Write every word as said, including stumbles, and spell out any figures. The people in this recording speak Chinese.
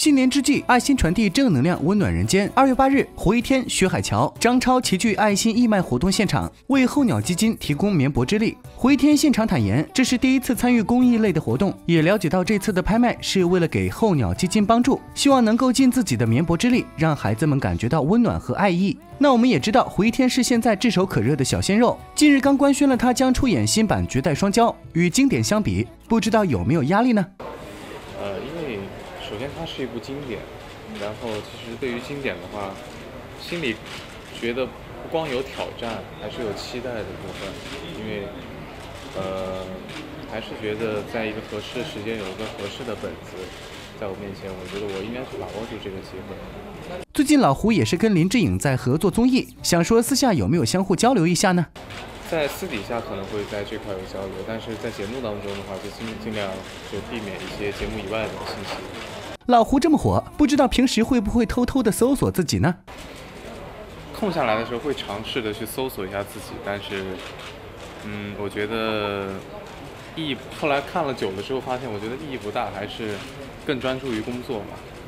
新年之际，爱心传递正能量，温暖人间。二月八日，胡一天、薛海乔、张超齐聚爱心义卖活动现场，为候鸟基金提供绵薄之力。胡一天现场坦言，这是第一次参与公益类的活动，也了解到这次的拍卖是为了给候鸟基金帮助，希望能够尽自己的绵薄之力，让孩子们感觉到温暖和爱意。那我们也知道，胡一天是现在炙手可热的小鲜肉，近日刚官宣了他将出演新版《绝代双骄》，与经典相比，不知道有没有压力呢？ 呃，因为首先它是一部经典，然后其实对于经典的话，心里觉得不光有挑战，还是有期待的部分，因为呃，还是觉得在一个合适的时间有一个合适的本子在我面前，我觉得我应该去把握住这个机会。 最近老胡也是跟林志颖在合作综艺，想说私下有没有相互交流一下呢？ 在私底下可能会在这块有交流，但是在节目当中的话，就尽尽量就避免一些节目以外的信息。 老胡这么火，不知道平时会不会偷偷的搜索自己呢？ 空下来的时候会尝试的去搜索一下自己，但是，嗯，我觉得意义后来看了久了之后，发现我觉得意义不大，还是更专注于工作嘛。